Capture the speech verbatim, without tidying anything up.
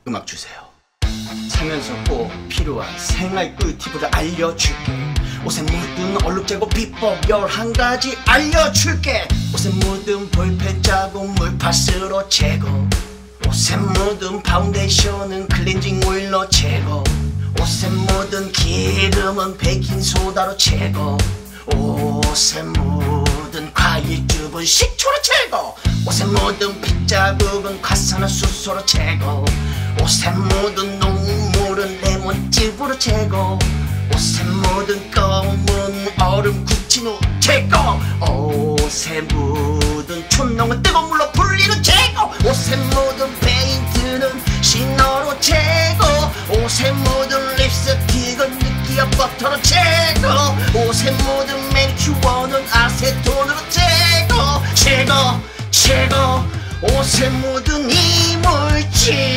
음악 주세요. 살면서 꼭 필요한 생활 꿀팁을 알려줄게. 옷에 묻은 얼룩 제거 비법 열한 가지 알려줄게. 옷에 묻은 볼펜 자국 물파스로 제거. 옷에 묻은 파운데이션은 클렌징 오일로 제거. 옷에 묻은 기름은 베이킹소다로 제거. 옷에 묻은 과일즙은 식초로 제거. 옷에 묻은 핏자국은 과산화수소로 제거. 옷에 묻은 녹물은 레몬즙으로 제거. 옷에 묻은 검은 얼음 굳힌 후 제거. 옷에 묻은 촛농은 뜨거운 물로 불리는 제거. 옷에 묻은 페인트는 시너로 제거. 옷에 묻은 립스틱은 느끼한 버터로 제거. 옷에 묻은 매니큐어는 아세톤으로 제거. 제거 제거 옷에 묻은 이물질